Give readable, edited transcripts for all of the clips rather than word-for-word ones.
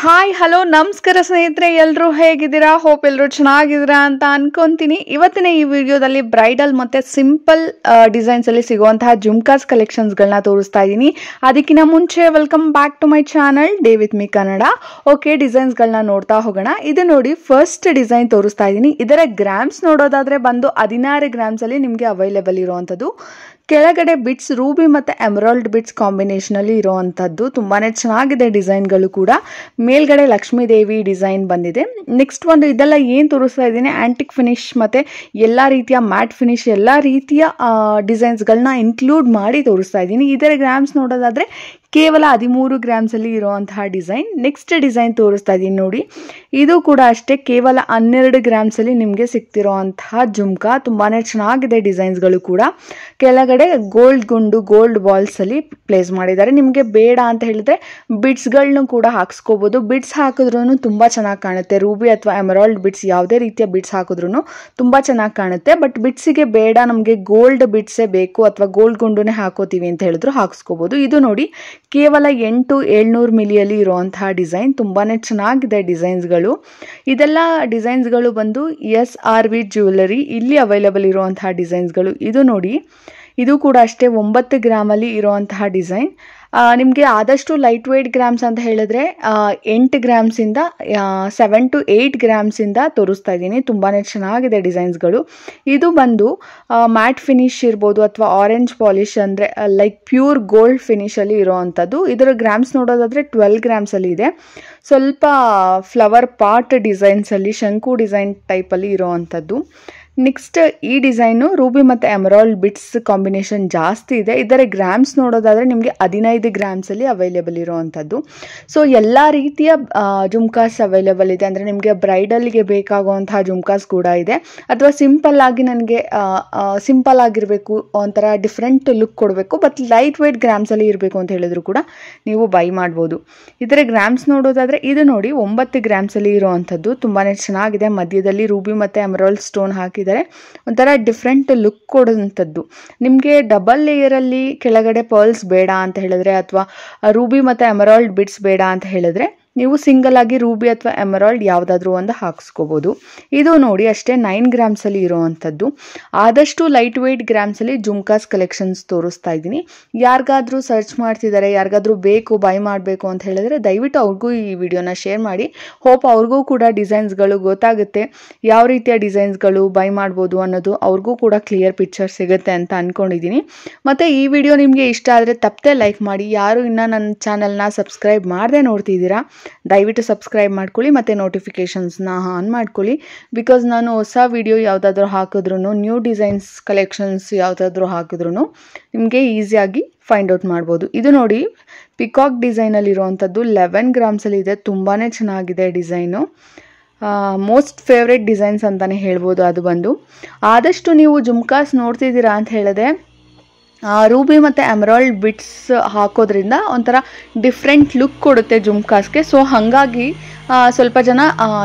Hi hello ನಮಸ್ಕಾರ ಸ್ನೇಹಿತರೆ, ಎಲ್ಲರೂ ಹೇಗಿದ್ದೀರಾ? ಹೋಪ್ ಎಲ್ಲರೂ ಚೆನ್ನಾಗಿದ್ದೀರಾ ಅಂತ ಅನ್ಕೊಂತೀನಿ. ಇವತ್ತಿನ ಈ ವಿಡಿಯೋದಲ್ಲಿ ಬ್ರೈಡಲ್ ಮತ್ತು ಸಿಂಪಲ್ ಡಿಸೈನ್ಸಲ್ಲಿ ಸಿಗುವಂತಹ ಜುಮ್ಕಾಸ್ ಕಲೆಕ್ಷನ್ಸ್ಗಳನ್ನ ತೋರಿಸ್ತಾ ಇದ್ದೀನಿ. ಅದಕ್ಕಿಂತ ಮುಂಚೆ welcome back to my channel day with me Kannada. Okay, ಡಿಸೈನ್ಸ್ಗಳನ್ನ ನೋಡ್ತಾ ಹೋಗೋಣ. ಇದು ನೋಡಿ, ಫಸ್ಟ್ ಡಿಸೈನ್ ತೋರಿಸ್ತಾ ಇದ್ದೀನಿ. ಇದರ ಗ್ರಾಮ್ಸ್ ನೋಡೋದಾದರೆ ಬಂದು 16 ಗ್ರಾಮ್ಸಲ್ಲಿ ನಿಮಗೆ ಅವೈಲೇಬಲ್ ಇರುವಂಥದ್ದು. ಕೆಳಗಡೆ ಬಿಟ್ಸ್ ರೂಬಿ ಮತ್ತು ಎಮರಾಲ್ಡ್ ಬಿಟ್ಸ್ ಕಾಂಬಿನೇಷನಲ್ಲಿ ಇರೋವಂಥದ್ದು. ತುಂಬಾ ಚೆನ್ನಾಗಿದೆ ಡಿಸೈನ್ಗಳು ಕೂಡ. ಮೇಲ್ಗಡೆ ಲಕ್ಷ್ಮೀ ದೇವಿ ಡಿಸೈನ್ ಬಂದಿದೆ. ನೆಕ್ಸ್ಟ್ ಒಂದು ಇದೆಲ್ಲ ಏನು ತೋರಿಸ್ತಾ ಇದ್ದೀನಿ, ಆಂಟಿಕ್ ಫಿನಿಶ್ ಮತ್ತು ಎಲ್ಲ ರೀತಿಯ ಮ್ಯಾಟ್ ಫಿನಿಶ್ ಎಲ್ಲ ರೀತಿಯ ಡಿಸೈನ್ಸ್ಗಳನ್ನ ಇನ್ಕ್ಲೂಡ್ ಮಾಡಿ ತೋರಿಸ್ತಾ ಇದ್ದೀನಿ. ಇದರ ಗ್ರಾಮ್ಸ್ ನೋಡೋದಾದರೆ ಕೇವಲ 13 ಗ್ರಾಮ್ಸಲ್ಲಿ ಇರುವಂತಹ ಡಿಸೈನ್. ನೆಕ್ಸ್ಟ್ ಡಿಸೈನ್ ತೋರಿಸ್ತಾ ಇದ್ದೀನಿ ನೋಡಿ. ಇದು ಕೂಡ ಅಷ್ಟೇ, ಕೇವಲ 12 ಗ್ರಾಮ್ಸಲ್ಲಿ ನಿಮಗೆ ಸಿಗ್ತಿರೋವಂತಹ ಜುಮ್ಕಾ. ತುಂಬಾ ಚೆನ್ನಾಗಿದೆ ಡಿಸೈನ್ಸ್ಗಳು ಕೂಡ. ಕೆಳಗಡೆ ಗೋಲ್ಡ್ ಗುಂಡು ಗೋಲ್ಡ್ ಬಾಲ್ಸಲ್ಲಿ ಪ್ಲೇಸ್ ಮಾಡಿದ್ದಾರೆ. ನಿಮಗೆ ಬೇಡ ಅಂತ ಹೇಳಿದ್ರೆ ಬಿಡ್ಸ್ಗಳನ್ನೂ ಕೂಡ ಹಾಕ್ಸ್ಕೋಬೋದು. ಬಿಡ್ಸ್ ಹಾಕಿದ್ರೂ ತುಂಬ ಚೆನ್ನಾಗಿ ಕಾಣುತ್ತೆ. ರೂಬಿ ಅಥವಾ ಎಮರಾಲ್ಡ್ ಬಿಡ್ಸ್ ಯಾವುದೇ ರೀತಿಯ ಬಿಡ್ಸ್ ಹಾಕಿದ್ರೂ ತುಂಬ ಚೆನ್ನಾಗಿ ಕಾಣುತ್ತೆ. ಬಟ್ ಬಿಡ್ಸಿಗೆ ಬೇಡ, ನಮಗೆ ಗೋಲ್ಡ್ ಬಿಡ್ಸೇ ಬೇಕು ಅಥವಾ ಗೋಲ್ಡ್ ಗುಂಡುನೇ ಹಾಕೋತೀವಿ ಅಂತ ಹೇಳಿದ್ರು ಹಾಕ್ಸ್ಕೋಬೋದು. ಇದು ನೋಡಿ, ಕೇವಲ 800-700 ಮಿಲಿಯಲ್ಲಿ ಇರುವಂತಹ ಡಿಸೈನ್. ತುಂಬಾ ಚೆನ್ನಾಗಿದೆ ಡಿಸೈನ್ಸ್ಗಳು. ಇದೆಲ್ಲ ಡಿಸೈನ್ಸ್ಗಳು ಬಂದು SRV ಜ್ಯುವೆಲರಿ ಇಲ್ಲಿ ಅವೈಲೇಬಲ್ ಇರುವಂತಹ ಡಿಸೈನ್ಸ್ಗಳು. ಇದು ನೋಡಿ, ಇದು ಕೂಡ ಅಷ್ಟೇ 9 ಗ್ರಾಮಲ್ಲಿ ಇರುವಂತಹ ಡಿಸೈನ್. ನಿಮಗೆ ಆದಷ್ಟು ಲೈಟ್ ವೇಟ್ ಗ್ರಾಮ್ಸ್ ಅಂತ ಹೇಳಿದ್ರೆ 8 ಗ್ರಾಮ್ಸಿಂದ 7 to 8 ಗ್ರಾಮ್ಸಿಂದ ತೋರಿಸ್ತಾ ಇದ್ದೀನಿ. ತುಂಬಾ ಚೆನ್ನಾಗಿದೆ ಡಿಸೈನ್ಸ್ಗಳು. ಇದು ಬಂದು ಮ್ಯಾಟ್ ಫಿನಿಶ್ ಇರ್ಬೋದು ಅಥವಾ ಆರೆಂಜ್ ಪಾಲಿಶ್, ಅಂದರೆ ಲೈಕ್ ಪ್ಯೂರ್ ಗೋಲ್ಡ್ ಫಿನಿಶಲ್ಲಿ ಇರೋವಂಥದ್ದು. ಇದರ ಗ್ರಾಮ್ಸ್ ನೋಡೋದಾದರೆ 12 ಗ್ರಾಮ್ಸಲ್ಲಿ ಇದೆ. ಸ್ವಲ್ಪ ಫ್ಲವರ್ ಪಾಟ್ ಡಿಸೈನ್ಸಲ್ಲಿ, ಶಂಕು ಡಿಸೈನ್ ಟೈಪಲ್ಲಿ ಇರೋವಂಥದ್ದು. ನೆಕ್ಸ್ಟ್ ಈ ಡಿಸೈನು ರೂಬಿ ಮತ್ತು ಎಮರಾಲ್ಡ್ ಬಿಟ್ಸ್ ಕಾಂಬಿನೇಷನ್ ಜಾಸ್ತಿ ಇದೆ. ಇದರ ಗ್ರಾಮ್ಸ್ ನೋಡೋದಾದರೆ ನಿಮಗೆ 15 ಗ್ರಾಮ್ಸಲ್ಲಿ ಅವೈಲೇಬಲ್ ಇರೋವಂಥದ್ದು. ಸೊ ಎಲ್ಲ ರೀತಿಯ ಜುಮ್ಕಾಸ್ ಅವೈಲೇಬಲ್ ಇದೆ. ಅಂದರೆ ನಿಮಗೆ ಬ್ರೈಡಲ್ಗೆ ಬೇಕಾಗುವಂತಹ ಜುಮ್ಕಾಸ್ ಕೂಡ ಇದೆ, ಅಥವಾ ಸಿಂಪಲ್ ಆಗಿ ನನಗೆ ಸಿಂಪಲ್ ಆಗಿರಬೇಕು, ಒಂಥರ ಡಿಫ್ರೆಂಟ್ ಲುಕ್ ಕೊಡಬೇಕು, ಬಟ್ ಲೈಟ್ ವೇಟ್ ಗ್ರಾಮ್ಸಲ್ಲಿ ಇರಬೇಕು ಅಂತ ಹೇಳಿದ್ರು ಕೂಡ ನೀವು ಬೈ ಮಾಡ್ಬೋದು. ಇದರ ಗ್ರಾಮ್ಸ್ ನೋಡೋದಾದರೆ ಇದು ನೋಡಿ 9 ಗ್ರಾಮ್ಸಲ್ಲಿ ಇರೋವಂಥದ್ದು. ತುಂಬಾ ಚೆನ್ನಾಗಿದೆ. ಮಧ್ಯದಲ್ಲಿ ರೂಬಿ ಮತ್ತು ಎಮರಾಲ್ಡ್ ಸ್ಟೋನ್ ಹಾಕಿ ಒಂಥರ ಡಿಫ್ರೆಂಟ್ ಲುಕ್ ಕೊಡುವಂಥದ್ದು. ನಿಮಗೆ ಡಬಲ್ ಲೇಯರಲ್ಲಿ ಕೆಳಗಡೆ ಪರ್ಲ್ಸ್ ಬೇಡ ಅಂತ ಹೇಳಿದ್ರೆ, ಅಥವಾ ರೂಬಿ ಮತ್ತು ಎಮರಾಲ್ಡ್ ಬಿಟ್ಸ್ ಬೇಡ ಅಂತ ಹೇಳಿದ್ರೆ, ನೀವು ಸಿಂಗಲ್ ಆಗಿ ರೂಬಿ ಅಥವಾ ಎಮರಾಲ್ಡ್ ಯಾವುದಾದ್ರೂ ಒಂದು ಹಾಕ್ಸ್ಕೋಬೋದು. ಇದು ನೋಡಿ ಅಷ್ಟೇ 9 ಗ್ರಾಮ್ಸಲ್ಲಿ ಇರೋವಂಥದ್ದು. ಆದಷ್ಟು ಲೈಟ್ ವೇಟ್ ಗ್ರಾಮ್ಸಲ್ಲಿ ಜುಮ್ಕಾಸ್ ಕಲೆಕ್ಷನ್ಸ್ ತೋರಿಸ್ತಾ ಇದ್ದೀನಿ. ಯಾರಿಗಾದ್ರೂ ಸರ್ಚ್ ಮಾಡ್ತಿದ್ದಾರೆ, ಯಾರಿಗಾದ್ರೂ ಬೇಕು ಬೈ ಮಾಡಬೇಕು ಅಂತ ಹೇಳಿದ್ರೆ ದಯವಿಟ್ಟು ಅವ್ರಿಗೂ ಈ ವಿಡಿಯೋನ ಶೇರ್ ಮಾಡಿ. ಹೋಪ್ ಅವ್ರಿಗೂ ಕೂಡ ಡಿಸೈನ್ಸ್ಗಳು ಗೊತ್ತಾಗುತ್ತೆ, ಯಾವ ರೀತಿಯ ಡಿಸೈನ್ಸ್ಗಳು ಬೈ ಮಾಡ್ಬೋದು ಅನ್ನೋದು ಅವ್ರಿಗೂ ಕೂಡ ಕ್ಲಿಯರ್ ಪಿಕ್ಚರ್ ಸಿಗುತ್ತೆ ಅಂತ ಅಂದ್ಕೊಂಡಿದ್ದೀನಿ. ಮತ್ತು ಈ ವಿಡಿಯೋ ನಿಮಗೆ ಇಷ್ಟ ಆದರೆ ತಪ್ಪದೆ ಲೈಕ್ ಮಾಡಿ. ಯಾರು ಇನ್ನೂ ನನ್ನ ಚಾನಲ್ನ ಸಬ್ಸ್ಕ್ರೈಬ್ ಮಾಡದೆ ನೋಡ್ತಿದ್ದೀರಾ, ದಯವಿಟ್ಟು ಸಬ್ಸ್ಕ್ರೈಬ್ ಮಾಡ್ಕೊಳ್ಳಿ ಮತ್ತು ನೋಟಿಫಿಕೇಷನ್ಸ್ನ ಆನ್ ಮಾಡ್ಕೊಳ್ಳಿ. ಬಿಕಾಸ್ ನಾನು ಹೊಸ ವಿಡಿಯೋ ಯಾವುದಾದ್ರೂ ಹಾಕಿದ್ರೂ, ನ್ಯೂ ಡಿಸೈನ್ಸ್ ಕಲೆಕ್ಷನ್ಸ್ ಯಾವುದಾದ್ರೂ ಹಾಕಿದ್ರೂ ನಿಮಗೆ ಈಸಿಯಾಗಿ ಫೈಂಡ್ ಔಟ್ ಮಾಡ್ಬೋದು. ಇದು ನೋಡಿ, ಪಿಕಾಕ್ ಡಿಸೈನಲ್ಲಿರುವಂಥದ್ದು 11 ಗ್ರಾಮ್ಸಲ್ಲಿ ಇದೆ. ತುಂಬಾ ಚೆನ್ನಾಗಿದೆ ಡಿಸೈನು. ಮೋಸ್ಟ್ ಫೇವ್ರೆಟ್ ಡಿಸೈನ್ಸ್ ಅಂತಲೇ ಹೇಳ್ಬೋದು. ಅದು ಬಂದು ಆದಷ್ಟು ನೀವು ಜುಮ್ಕಾಸ್ ನೋಡ್ತಿದ್ದೀರಾ ಅಂತ ಹೇಳಿದೆ, ರೂಬಿ ಮತ್ತು ಎಮರಾಲ್ಡ್ ಬಿಟ್ಸ್ ಹಾಕೋದ್ರಿಂದ ಒಂಥರ ಡಿಫ್ರೆಂಟ್ ಲುಕ್ ಕೊಡುತ್ತೆ ಜುಮ್ಕಾಸ್ಗೆ. ಸೊ ಹಾಗಾಗಿ ಸ್ವಲ್ಪ ಜನ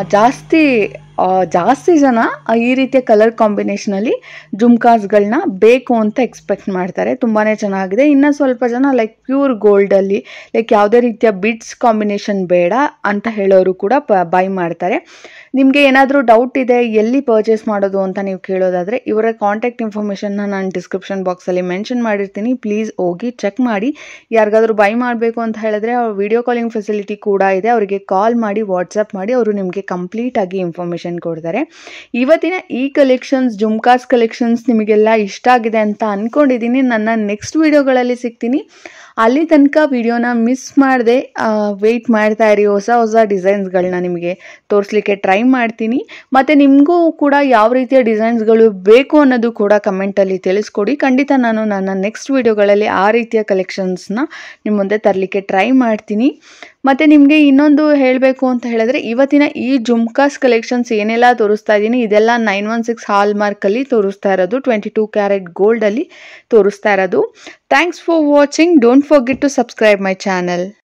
ಜಾಸ್ತಿ ಜನ ಈ ರೀತಿಯ ಕಲರ್ ಕಾಂಬಿನೇಷನಲ್ಲಿ ಜುಮ್ಕಾಸ್ಗಳನ್ನ ಬೇಕು ಅಂತ ಎಕ್ಸ್ಪೆಕ್ಟ್ ಮಾಡ್ತಾರೆ. ತುಂಬಾ ಚೆನ್ನಾಗಿದೆ. ಇನ್ನು ಸ್ವಲ್ಪ ಜನ ಲೈಕ್ ಪ್ಯೂರ್ ಗೋಲ್ಡಲ್ಲಿ, ಲೈಕ್ ಯಾವುದೇ ರೀತಿಯ ಬಿಟ್ಸ್ ಕಾಂಬಿನೇಷನ್ ಬೇಡ ಅಂತ ಹೇಳೋರು ಕೂಡ ಬೈ ಮಾಡ್ತಾರೆ. ನಿಮಗೆ ಏನಾದರೂ ಡೌಟ್ ಇದೆ ಎಲ್ಲಿ ಪರ್ಚೇಸ್ ಮಾಡೋದು ಅಂತ ನೀವು ಕೇಳೋದಾದರೆ, ಇವರ ಕಾಂಟ್ಯಾಕ್ಟ್ ಇನ್ಫಾರ್ಮೇಷನ್ನ ನಾನು ಡಿಸ್ಕ್ರಿಪ್ಷನ್ ಬಾಕ್ಸಲ್ಲಿ ಮೆನ್ಷನ್ ಮಾಡಿರ್ತೀನಿ. ಪ್ಲೀಸ್ ಹೋಗಿ ಚೆಕ್ ಮಾಡಿ. ಯಾರಿಗಾದ್ರೂ ಬೈ ಮಾಡಬೇಕು ಅಂತ ಹೇಳಿದ್ರೆ ವಿಡಿಯೋ ಕಾಲಿಂಗ್ ಫೆಸಿಲಿಟಿ ಕೂಡ ಇದೆ. ಅವರಿಗೆ ಕಾಲ್ ಮಾಡಿ, ವಾಟ್ಸಪ್ ಮಾಡಿ, ಅವರು ನಿಮಗೆ ಕಂಪ್ಲೀಟಾಗಿ ಇನ್ಫಾರ್ಮೇಷನ್ ಕೊಡ್ತಾರೆ. ಇವತ್ತಿನ ಈ ಕಲೆಕ್ಷನ್ಸ್, ಜುಮ್ಕಾಸ್ ಕಲೆಕ್ಷನ್ಸ್ ನಿಮಗೆಲ್ಲ ಇಷ್ಟ ಆಗಿದೆ ಅಂತ ಅಂದ್ಕೊಂಡಿದ್ದೀನಿ. ನನ್ನ ನೆಕ್ಸ್ಟ್ ವಿಡಿಯೋಗಳಲ್ಲಿ ಸಿಗ್ತೀನಿ. ಅಲ್ಲಿ ತನಕ ವಿಡಿಯೋನ ಮಿಸ್ ಮಾಡದೆ ವೆಯ್ಟ್ ಮಾಡ್ತಾ ಇರಿ. ಹೊಸ ಡಿಸೈನ್ಸ್ಗಳನ್ನ ನಿಮಗೆ ತೋರಿಸ್ಲಿಕ್ಕೆ ಟ್ರೈ ಮಾಡ್ತೀನಿ. ಮತ್ತು ನಿಮಗೂ ಕೂಡ ಯಾವ ರೀತಿಯ ಡಿಸೈನ್ಸ್ಗಳು ಬೇಕು ಅನ್ನೋದು ಕೂಡ ಕಮೆಂಟಲ್ಲಿ ತಿಳಿಸ್ಕೊಡಿ. ಖಂಡಿತ ನಾನು ನನ್ನ ನೆಕ್ಸ್ಟ್ ವಿಡಿಯೋಗಳಲ್ಲಿ ಆ ರೀತಿಯ ಕಲೆಕ್ಷನ್ಸ್ನ ನಿಮ್ಮ ಮುಂದೆ ತರಲಿಕ್ಕೆ ಟ್ರೈ ಮಾಡ್ತೀನಿ. ಮತ್ತು ನಿಮಗೆ ಇನ್ನೊಂದು ಹೇಳಬೇಕು ಅಂತ ಹೇಳಿದ್ರೆ, ಇವತ್ತಿನ ಈ ಜುಮ್ಕಾಸ್ ಕಲೆಕ್ಷನ್ಸ್ ಏನೆಲ್ಲ ತೋರಿಸ್ತಾ ಇದ್ದೀನಿ ಇದೆಲ್ಲ 916 ಹಾಲ್ ಮಾರ್ಕಲ್ಲಿ ತೋರಿಸ್ತಾ ಇರೋದು, 22 ಕ್ಯಾರೆಟ್ ಗೋಲ್ಡಲ್ಲಿ ತೋರಿಸ್ತಾ ಇರೋದು. Thanks for watching. Don't forget to subscribe my channel.